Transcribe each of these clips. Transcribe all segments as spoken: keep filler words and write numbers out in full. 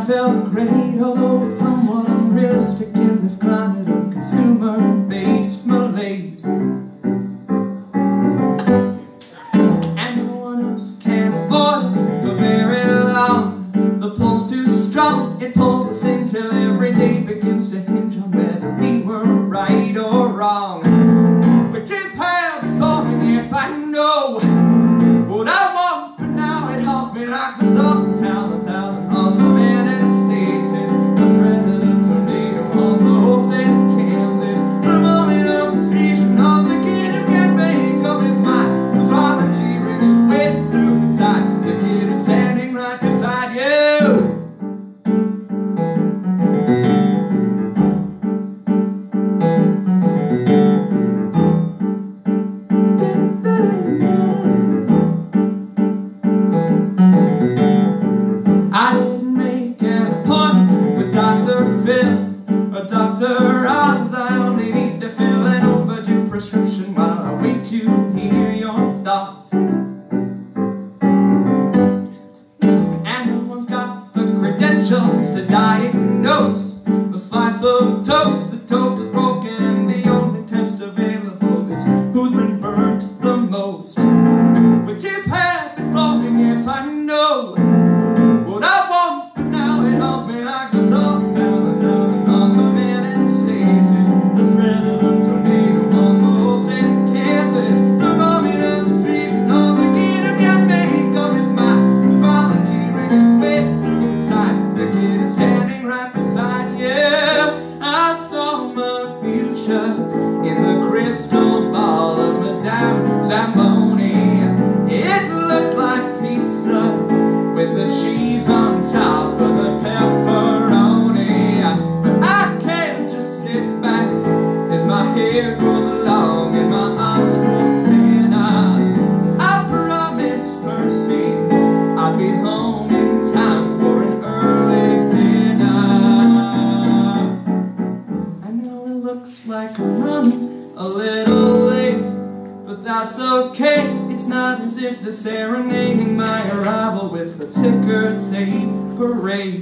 felt great, although it's somewhat unrealistic in this climate of consumer-based malaise. And no one else can avoid it for very long. The pull's too strong, it pulls us in till every day begins to hinge on whether we were right or wrong. Which is hell before me, yes I know what I want, but now it haunts me like the thought of how a thousand haunts a man in a stasis. The threat of the tornado haunts the whole state of Kansas. The moment of decision haunts the kid who can't make up his mind, who's volunteering his way through inside. The kid is standing right beside you. I didn't make an appointment with Doctor Phil or Doctor Oz. I only need to fill an overdue prescription while I wait to hear your thoughts. And no one's got the credentials to diagnose the slice of toast. The toast is broken and the only test available is who's been burnt the most. Which is hell before me, yes I know what I want, but now it haunts me like the thought of how a thousand haunts a man in stasis. The threat of a tornado haunts the whole state of Kansas. The moment of decision haunts the kid who can't make up his mind, who's volunteering his way through inside. The kid is standing right beside you. I saw my future in the crystal ball of Madame Zamboni. It looked like pizza with the cheese on top of the pepperoni. But I can't just sit back as my hair grows long and my arms grow thinner. I promised Mercy I'd be home in time for an early dinner. I know it looks like I'm running a little late, but that's okay. It's not as if they're serenading my arrival with a ticker tape parade.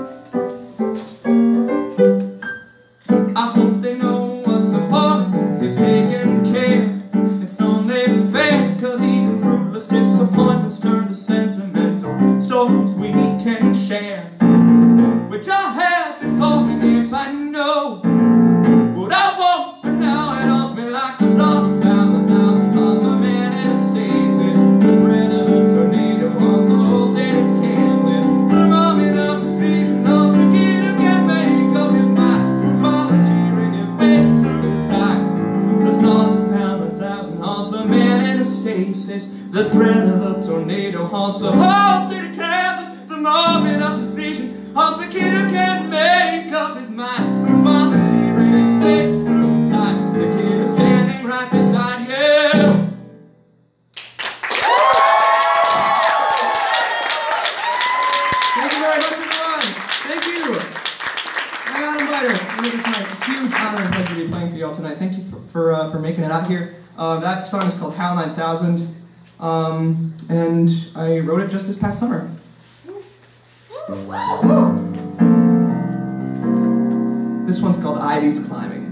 I hope they know what's important is taking care. It's only fair, cause even fruitless disappointments turn to sentimental stories we can share. Which I have before me, yes I know what I want, but now it haunts me like the thought of how a thousand haunts a man in a stasis. The threat of a tornado haunts the whole state of Kansas. The moment of decision haunts the kid who can't make up his mind, who's volunteering his way through time. The thought of how a thousand haunts a man in a stasis. The threat of a tornado haunts the whole state of Kansas. The moment of decision haunts the kid who can't make up his mind, who's volunteering his way through time. The kid is standing right beside you. Thank you very much, everyone. Thank you. I'm Adam Beiter. It is my huge honor and pleasure to be playing for you all tonight. Thank you for for, uh, for making it out here. Uh, that song is called Hal nine thousand, um, and I wrote it just this past summer. This one's called Ivy's Climbing.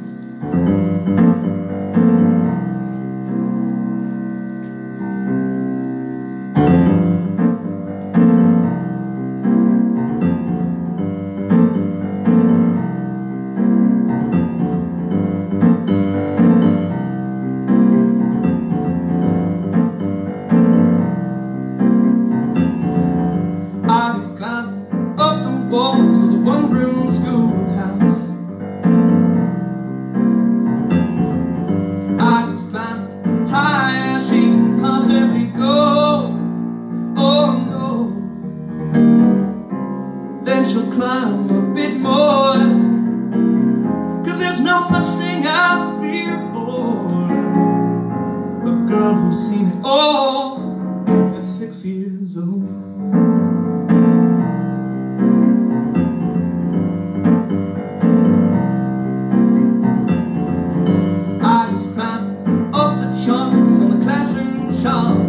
Ivy's climbing up the walls of the one-room schoolhouse. Ivy's climbing high as she can possibly go. Oh no. Then she'll climb a bit more, cause there's no such thing as fear for a girl who's seen it all at six years old.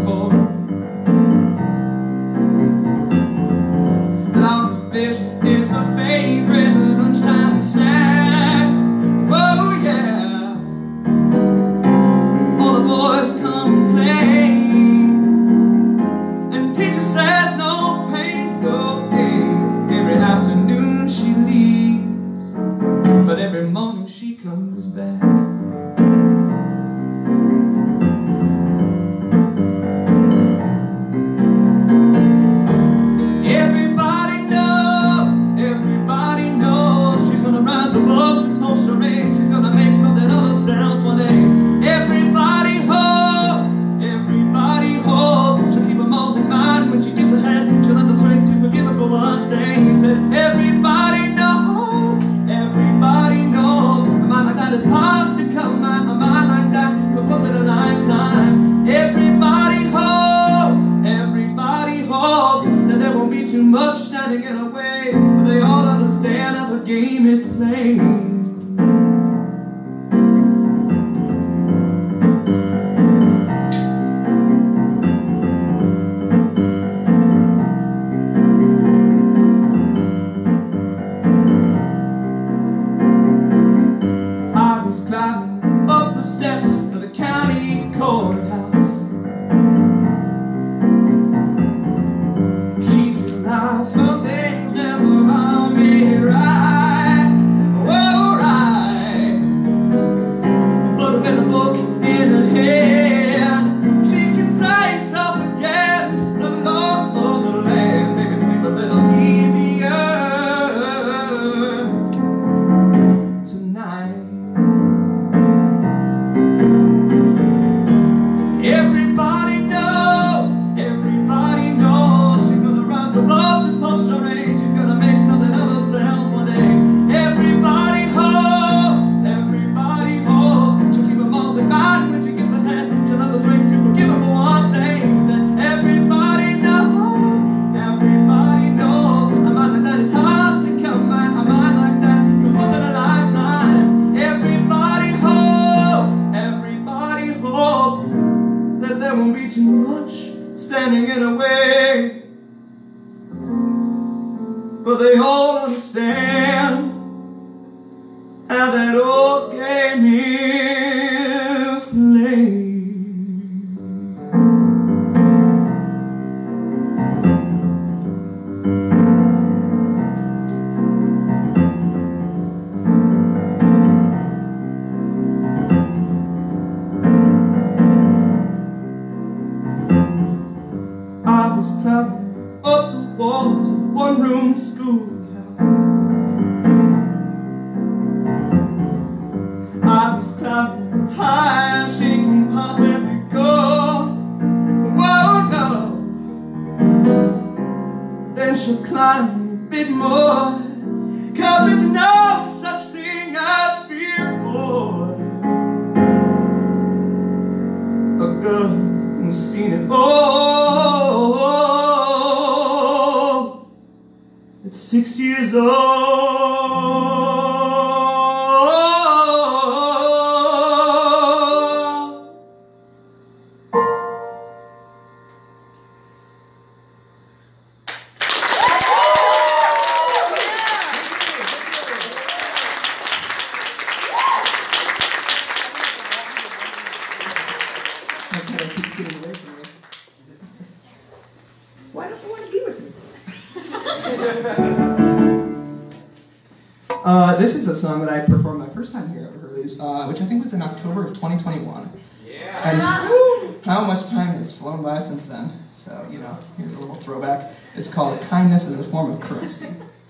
Chalkboard. Long vision is her favorite lunchtime snack. Whoa, yeah. All the boys come play, and teacher says no pain, no gain. Every afternoon she leaves, but every morning she comes back. Why don't you want to be with me? uh, this is a song that I performed my first time here at Hurley's, uh, which I think was in October of twenty twenty-one. Yeah. And woo, how much time has flown by since then. So, you know, here's a little throwback. It's called Kindness as a Form of Currency.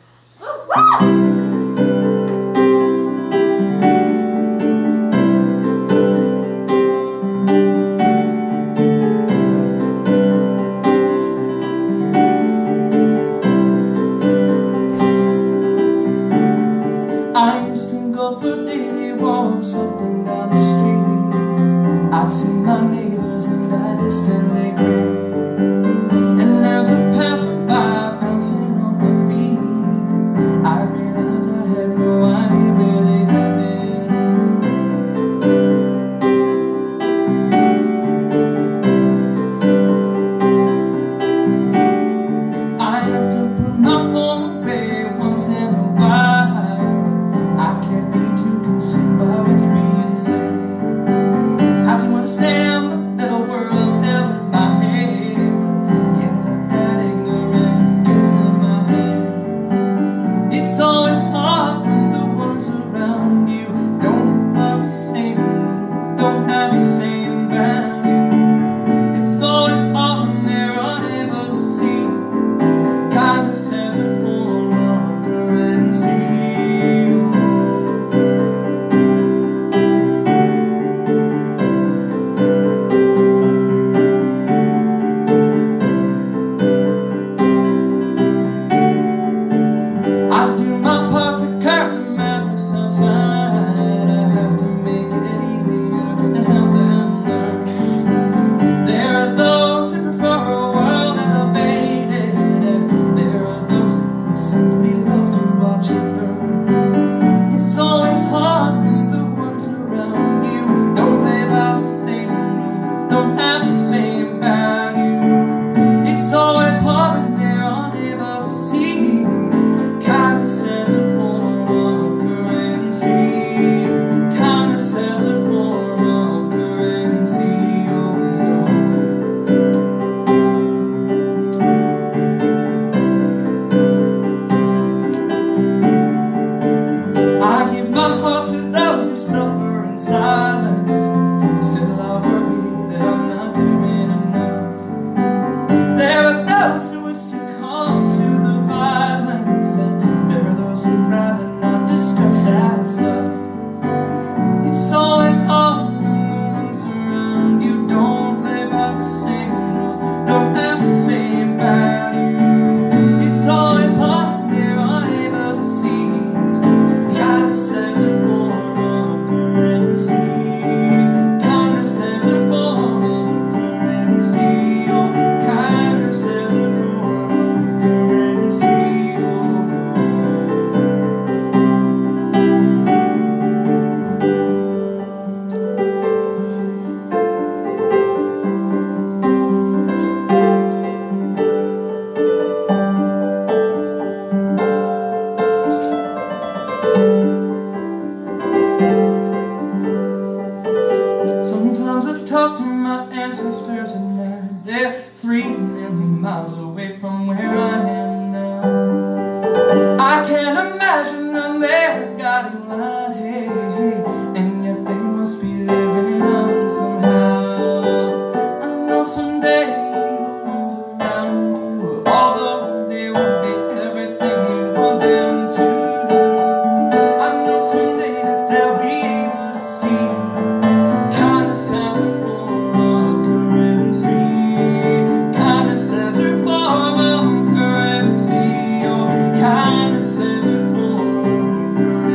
I used to go for daily walks up and down the street. I'd see my neighbors and I distantly grin. And as I passed by, bouncing on my feet, I realized in a while. I can't be too consumed by what's being said. Have to understand that the world's held in my head. Can't let that ignorance get to my head. It's always hard when the ones around you don't have the same rules, don't have the same value. It's always hard when they're unable to see kindness as a form of currency. I do my part to curb the madness outside. I have to make it easier and help them learn. There are those who prefer a world elevated, and there are those who simply love to watch it burn. It's always hard when the ones around you don't play by the same rules, don't have the same values. It's always hard when they're unable to see kindness as a form of currency. Kindness as a form of currency. Oh no. I give my heart to those who suffer in silence. Still I worry that I'm not doing enough. There are those who would succumb to the violence, and there are those who'd rather not discuss that stuff. It's always hard when the ones around you don't play by the same rules, don't have the same values. It's always hard when they're unable to see kindness as a form of currency. Kindness as a form of currency. Oh, kindness as a form of currency. Oh, sometimes I talk to my ancestors at night. They're three million miles away from where I am now. I can't imagine I'm their guiding light, hey, hey, and yet they must be living on somehow. I know someday the ones around you, although they won't be everything you want them to do, I know someday that they'll be able to see kindness as a form of currency. Kindness as a form of currency. Oh, kindness as a form of currency.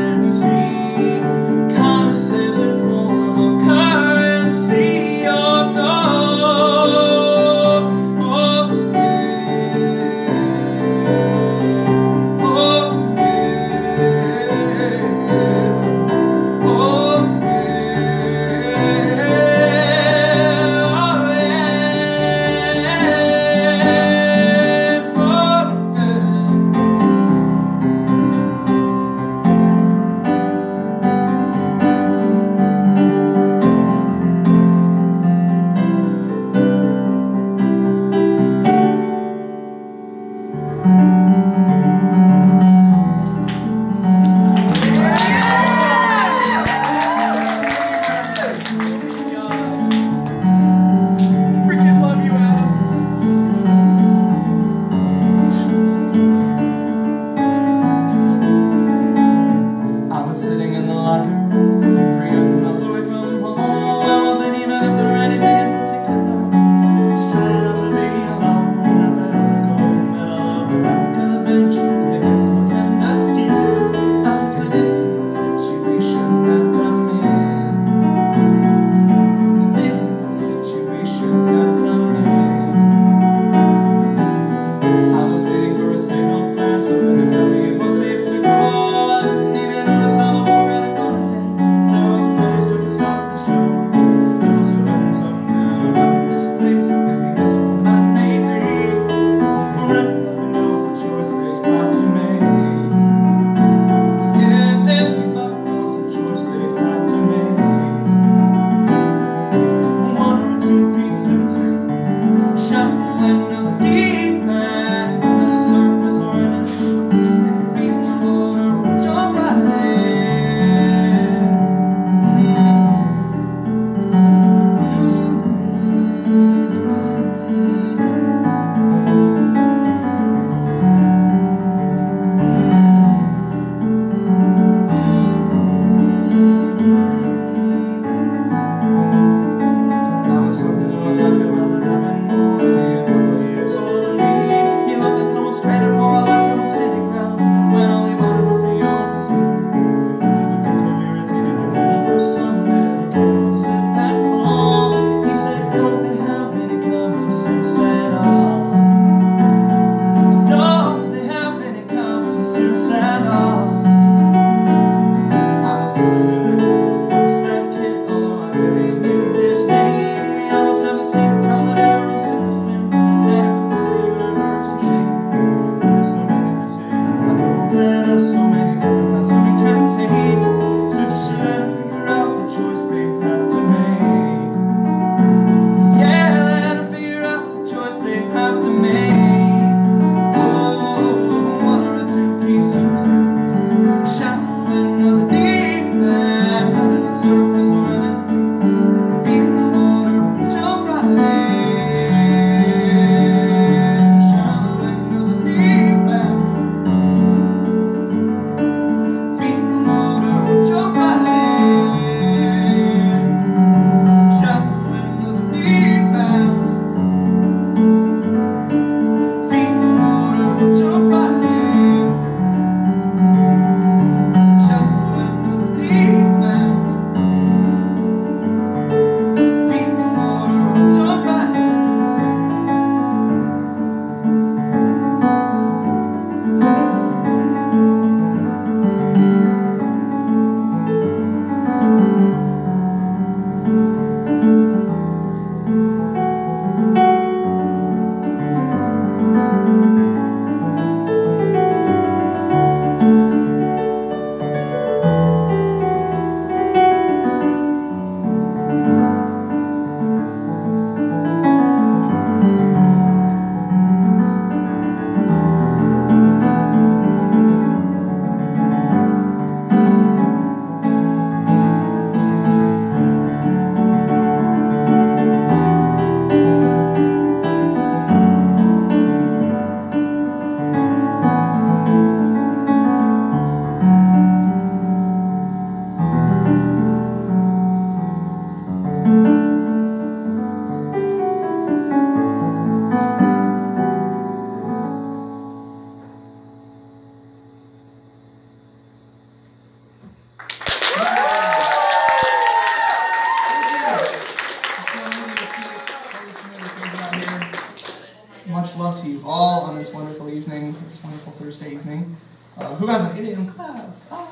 Thursday evening. Uh, who has an eight a m class? Ah.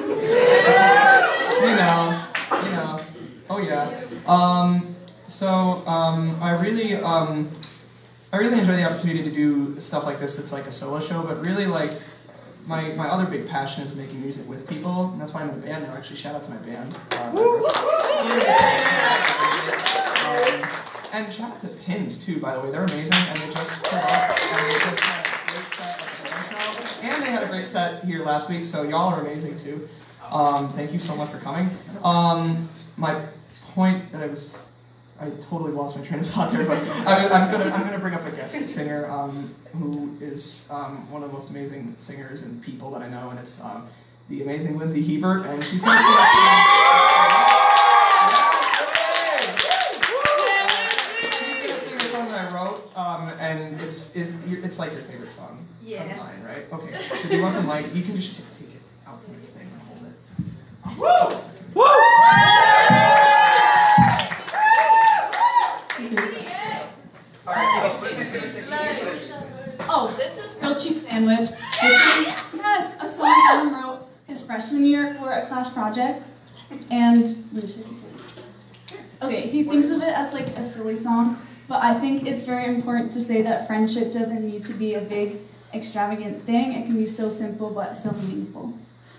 You know, you know. Oh yeah. Um, so um, I really, um, I really enjoy the opportunity to do stuff like this. It's like a solo show, but really like my my other big passion is making music with people, and that's why I'm in a band now. Actually, shout out to my band. Um, um, and shout out to Pins too, by the way. They're amazing, and they just put up, and they just had a great set at the band show, and they had a great set here last week. So y'all are amazing too. Um, thank you so much for coming. Um, my point that I was, I totally lost my train of thought there, but I, I'm gonna I'm gonna bring up a guest singer um, who is um, one of the most amazing singers and people that I know, and it's um, the amazing Lindsay Hebert, and she's gonna sing a song. She's gonna sing a song that I wrote, um, and it's is it's like your favorite song Yeah. of mine, right? Okay. So do you want the mic? You can just take it out from its thing and hold it. Woo! Woo! Oh, this is grilled cheese sandwich. This is yes, a song Adam wrote his freshman year for a class project, and okay, he thinks of it as like a silly song, but I think it's very important to say that friendship doesn't need to be a big, extravagant thing. It can be so simple but so meaningful.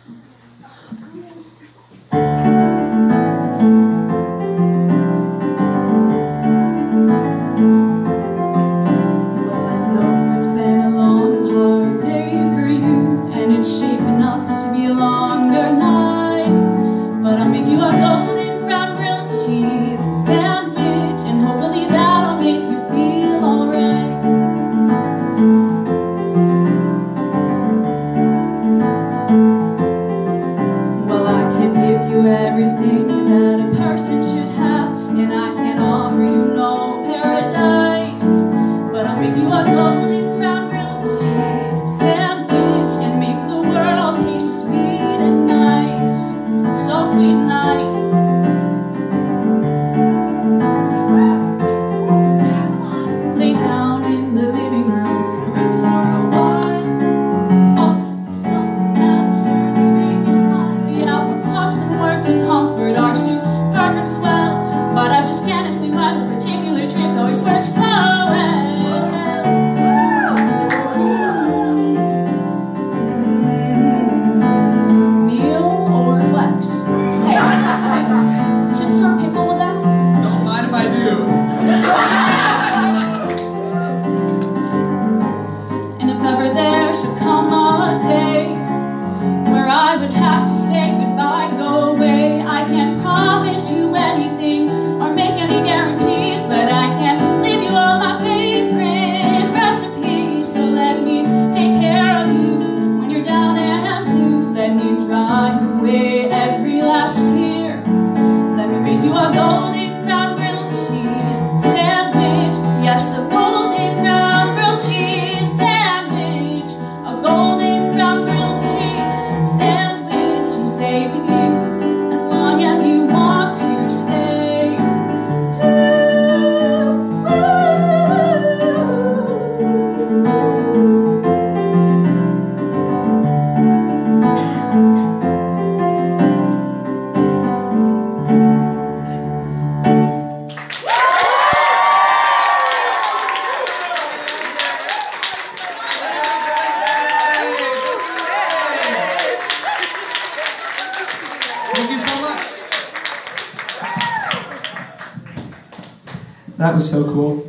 That was so cool.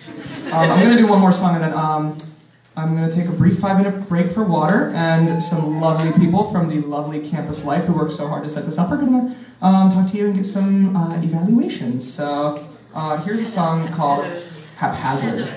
Um, I'm going to do one more song, and then um, I'm going to take a brief five-minute break for water, and some lovely people from the lovely Campus Life who worked so hard to set this up are going to um, talk to you and get some uh, evaluations. So uh, here's a song called Haphazard.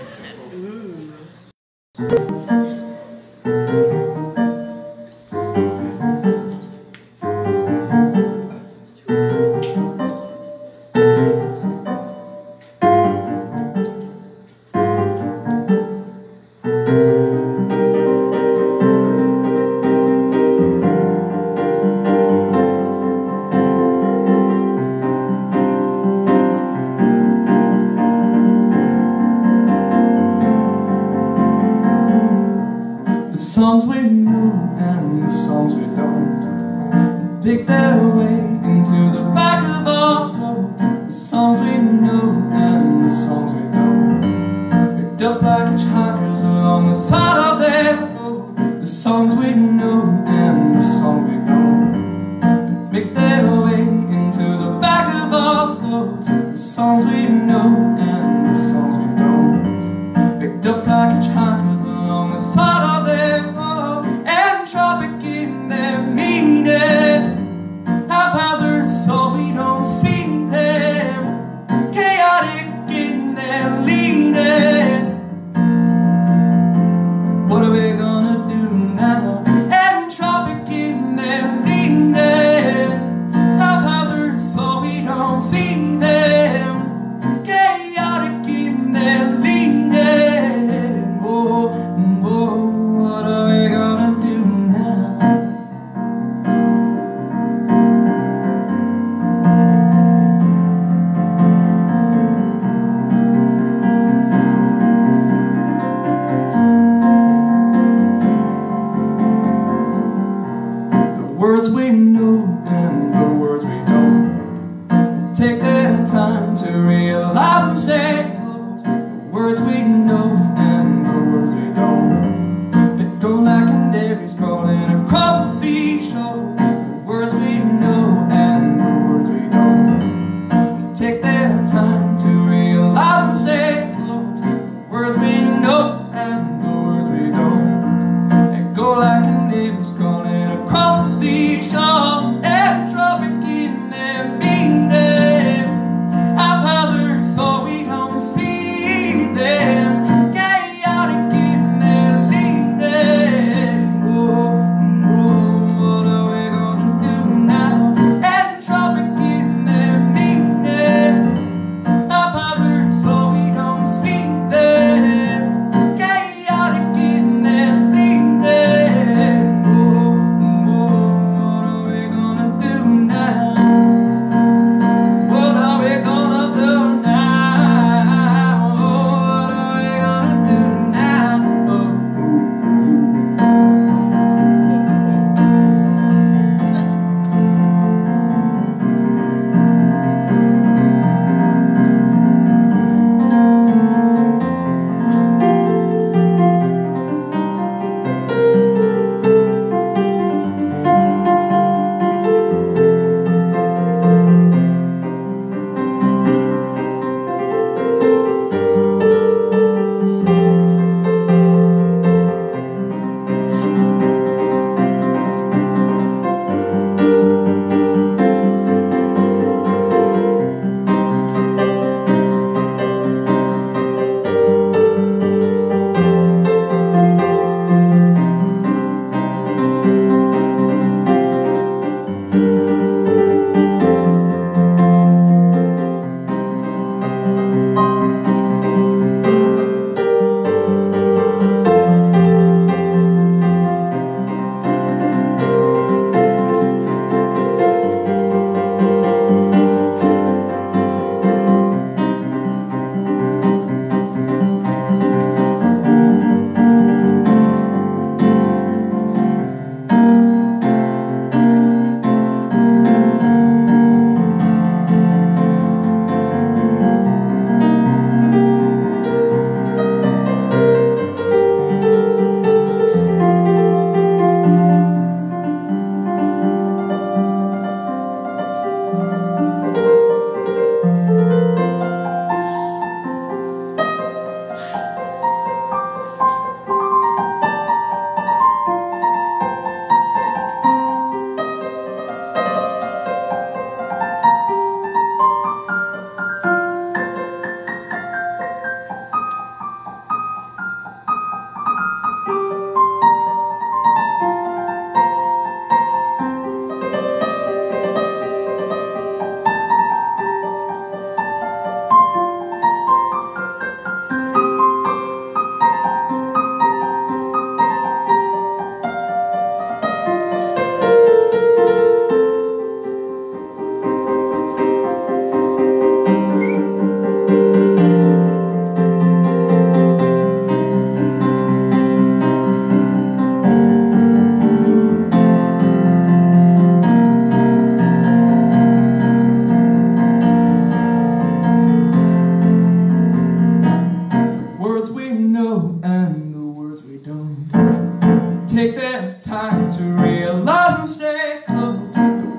songs we don't pick their way into the back of our throats. The songs we know and the songs we don't, picked up like hitchhikers along the side of their road. The songs we know and the songs we don't, make their way into the back of our throats. The songs we know and the songs we don't, picked up like hitchhikers along the side of their road. Entropic in their meaning, haphazard so we don't see them, chaotic in their leading. What are we gonna do now? Entropic in their leading, haphazard so we don't see them, chaotic in their leading. Whoa, whoa, what are we gonna do now? The words we know and the words we don't, take their time to realize and stay close. The words we know and the words we don't, they go like canaries crawling across the seashore. The words we know and the words we don't, take their time to realize and stay close. The words we know and the words we don't, they go like canaries crawling across the seashore. Entropic in their meaning, haphazard so we don't see them, chaotic in their leading. Whoa, whoa, what are we gonna do now? Entropic in their meaning, haphazard so we don't see them, chaotic in their leading. Whoa, whoa, what are we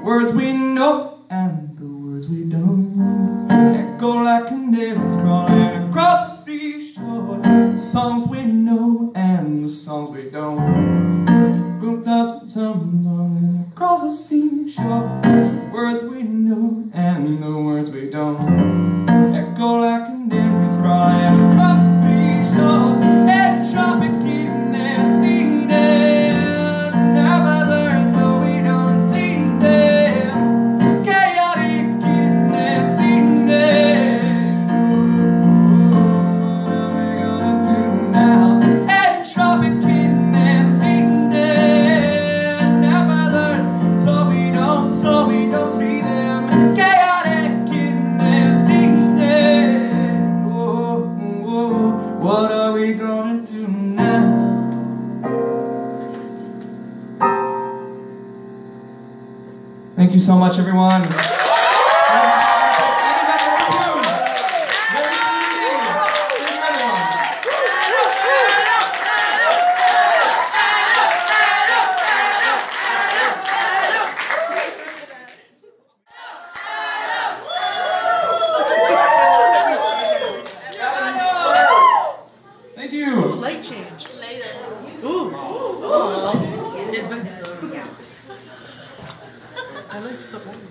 words we know and the words we don't echo like canaries crawling across the seashore. The songs we know and the songs we don't go tumbling across the seashore. The words we know and the words we don't echo like canaries crawling across the seashore. And tropic in their leading Haphazard, so we don't see them. Chaotic in their leading. What are we gonna do now? And tropic in their leading Haphazard, so we don't, so we don't see them. Chaotic in their leading. Whoa, whoa, what are we gonna do now? Thank you so much, everyone. Thank you. Light change. Later. Ooh. Oh. It's been yeah. I like stuff like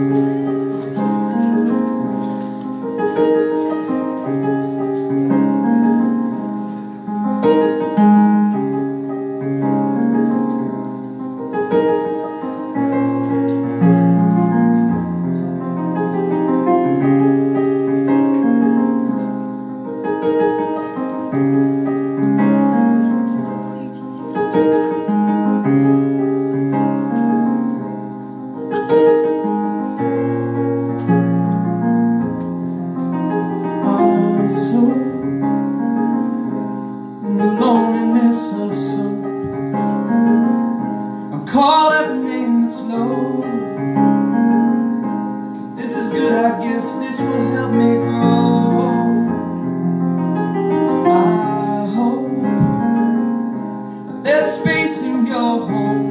I'm soaked in the loneliness of some. I'm called every name that's low. This is good, I guess. This will help me grow. I hope that there's space in your home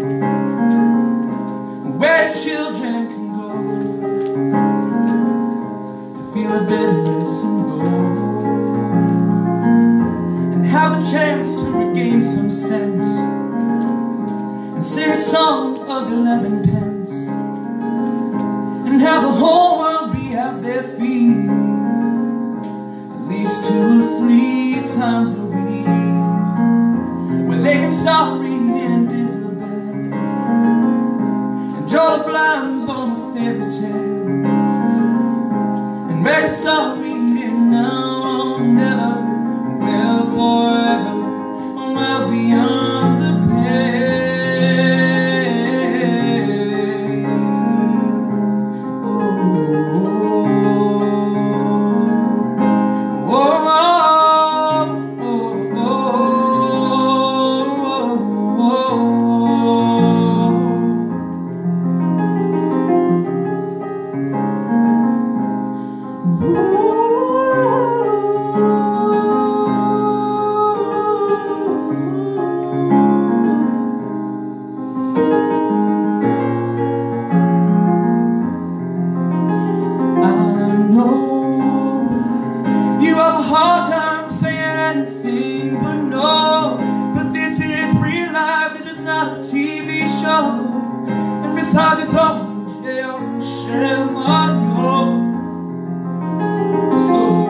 where children can go to feel a bitterness and go, and have the chance to regain some sense and sing a song of eleven pence, and have the whole world be at their feet at least two or three times a week, where they can stop reading Disneyland and draw the blinds on a fairy tale, and make it stop reading now, never, well, forever, well beyond the pale. Oh, oh, oh, oh, oh, oh, oh, I know you have a hard time saying anything but no, but this is real life, this is not a T V show, and besides it's all jail, shell on your soul.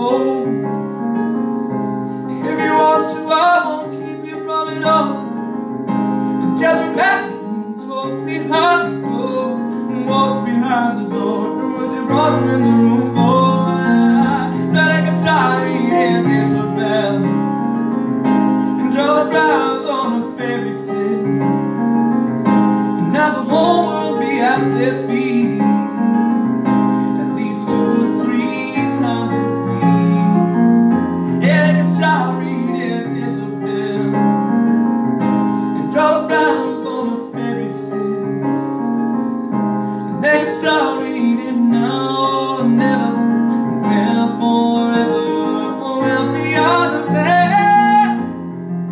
If you want to, I won't keep you from it all, and just remember what's behind the door, and what's behind the door, and what you brought them in the room for. So they can start reading Isabel and draw the clouds on a fairy tale, and now the whole world be at their feet at least two or three times a week. Yeah, they can start reading Isabel and draw the clouds on a fairy tale, and they can start reading now, never, well, forever, or well beyond the veil.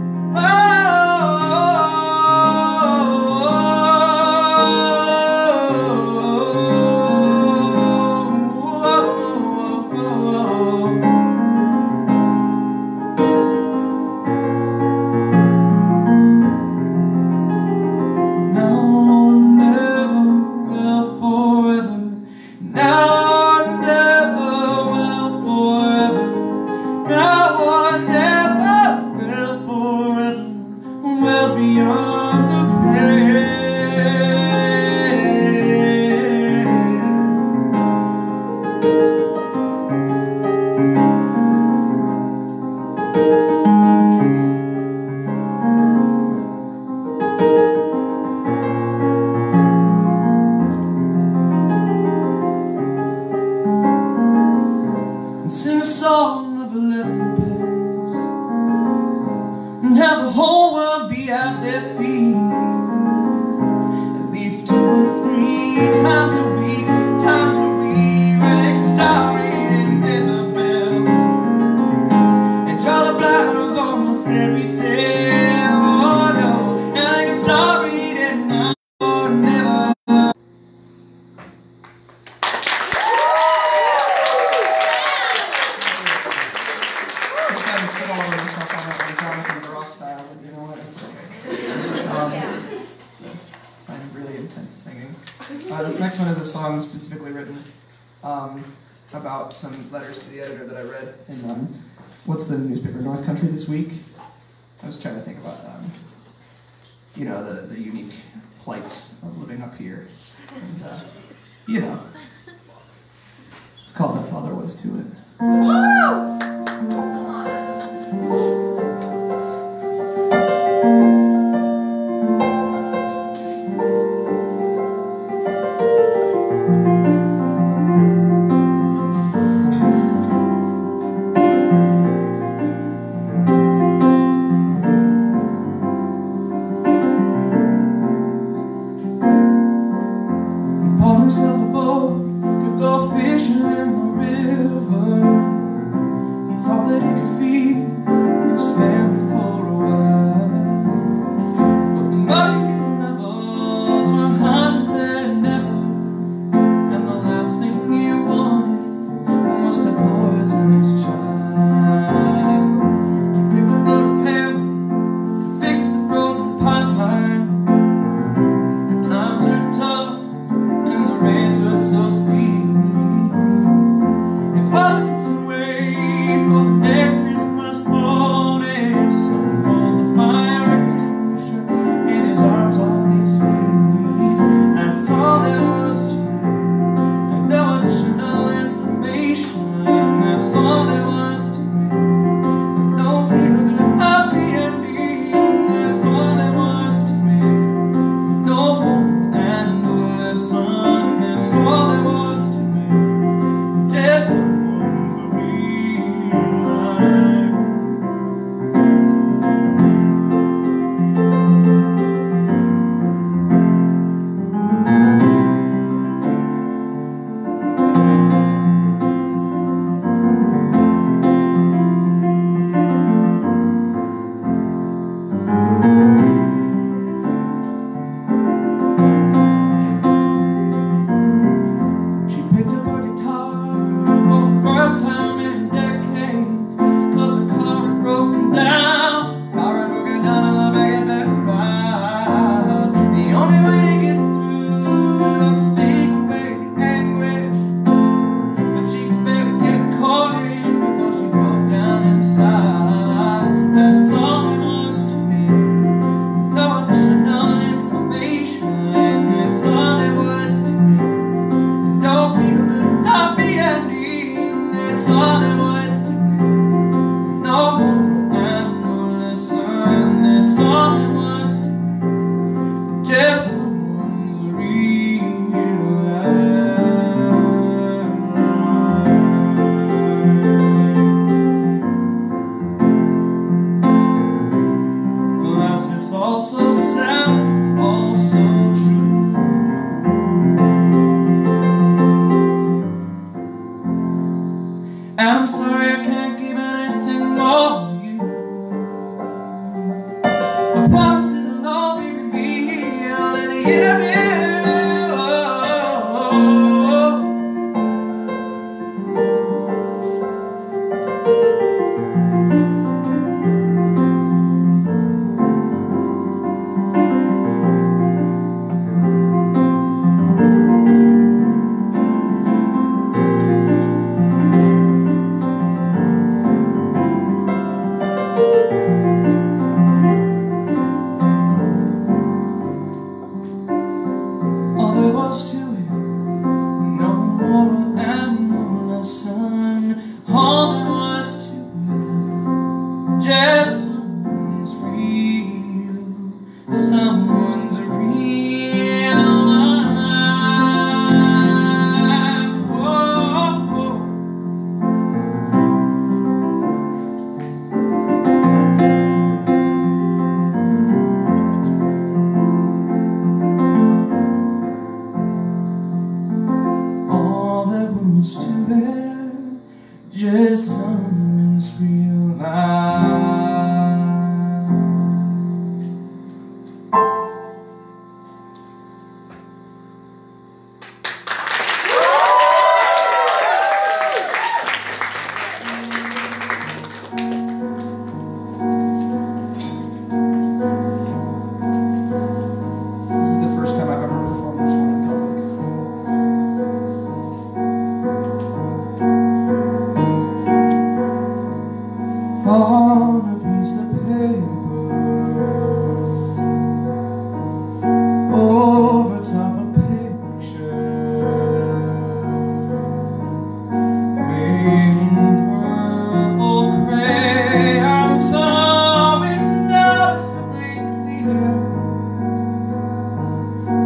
Oh, oh, oh, oh, intense singing. Uh, this next one is a song specifically written um, about some letters to the editor that I read in, um, what's the newspaper, North Country this week? I was trying to think about, um, you know, the, the unique plights of living up here. And, uh, you know, it's called That's All There Was to It.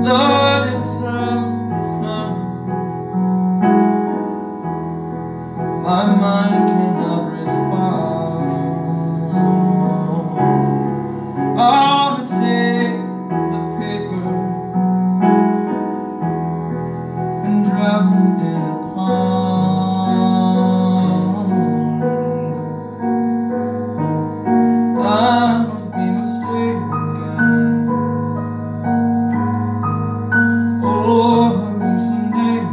Lord, it's up, it's up. My mind cannot respond. I wanna take the paper and drop it in a pond. I must be mistaken, or hallucinating.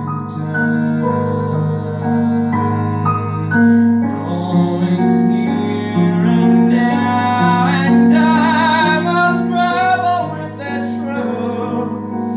Always here and now, and I must grapple with that truth.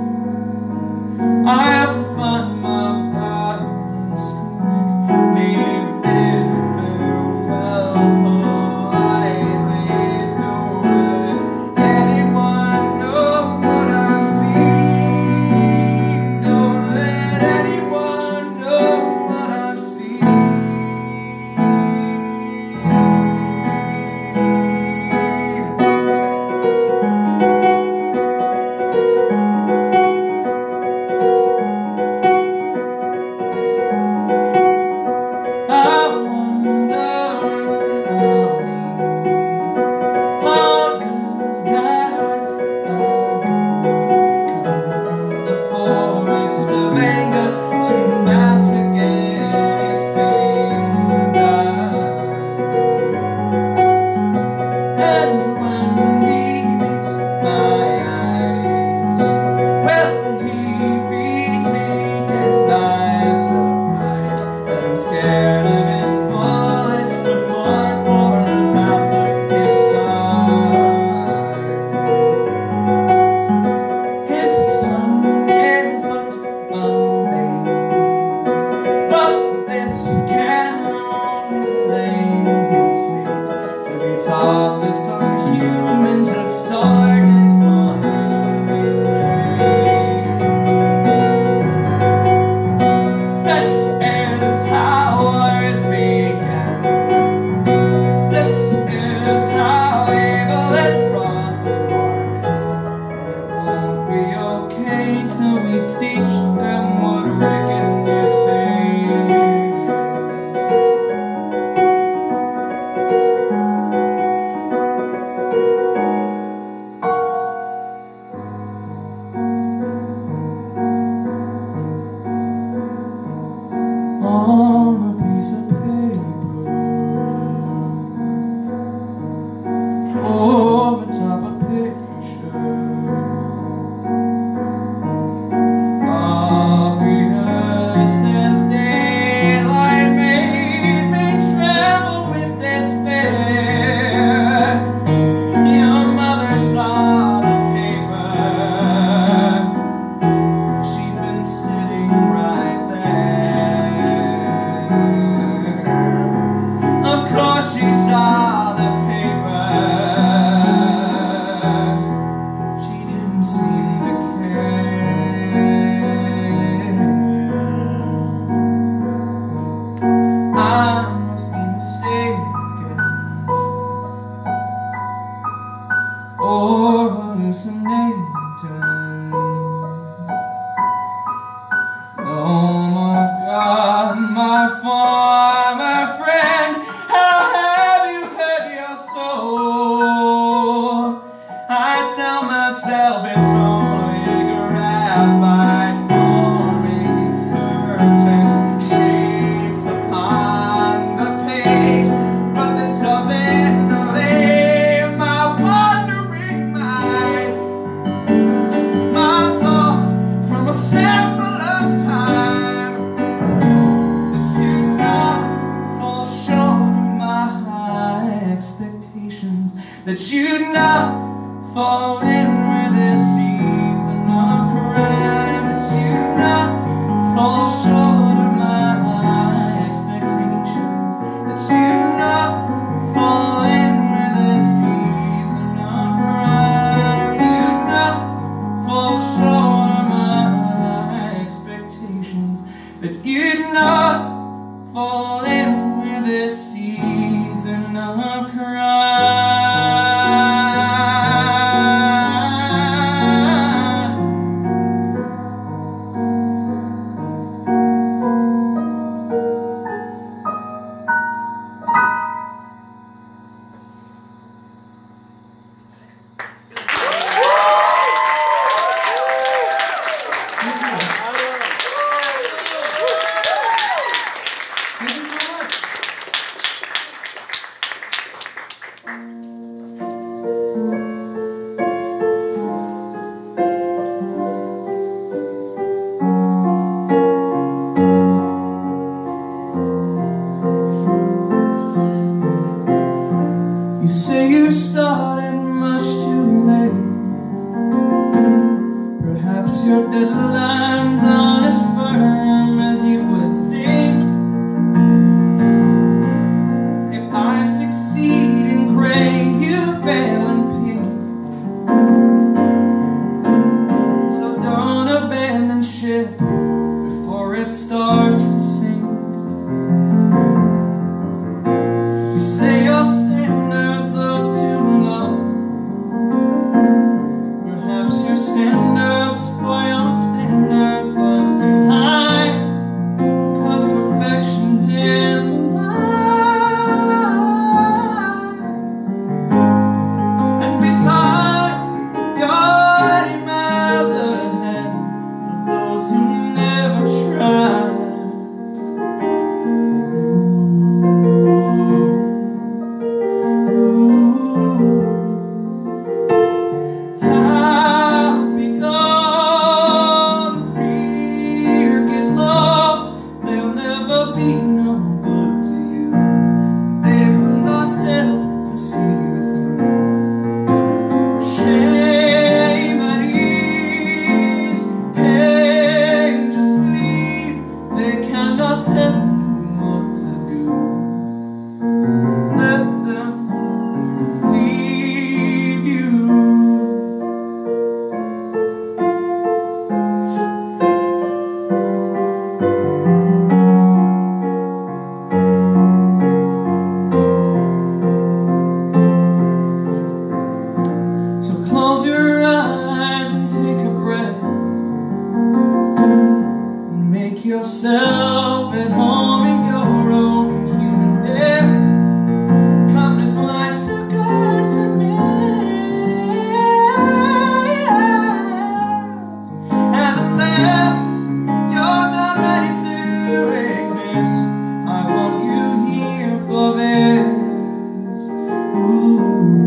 I have to find my balance, leave it farewell politely. Don't let anyone know what I've seen. Don't let anyone know what I've seen. I wonder how long good guy with a gun come from the forest of anger to mount again anything died. And when he meets my eyes, will he be taken by surprise? I'm scared of his bullets, the more for the path of his side. His son is but a babe, but this can only delay his fate. To be taught that some humans of sort is punished to be brave. This is how wars began. This is how evil is brought to ours. It won't be okay till we teach them what wickedness is. On a piece of paper, over top a picture, I'll be there. Thank you so much. You say you started much too late. Perhaps your deadline's aren't as firm as you would think. If I succeed in gray, you fail in pink. So don't abandon ship before it starts to sink. You say your standards are too low. Perhaps your standards for your standards are too high. 'Cause perfection is a lie. And besides, you're already miles ahead of those who never try. Yourself at home in your own humanness, 'cause this life's too good to miss. And unless you're not ready to exist, I want you here for this. Ooh.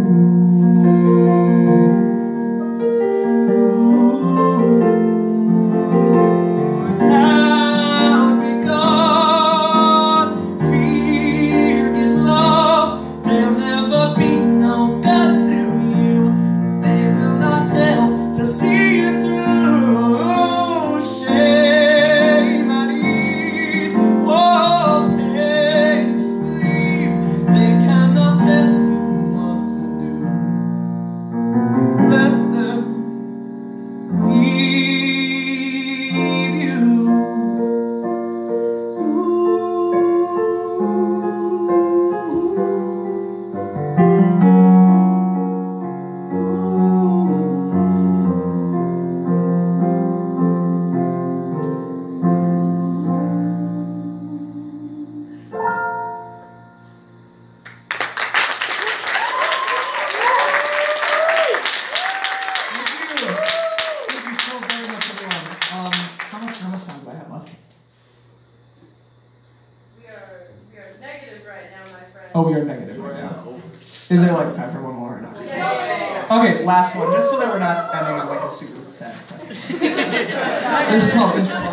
Oh, we are negative right now. Is there like time for one more or not? Okay, last one, just so that we're not ending on like a super sad. This is called intro.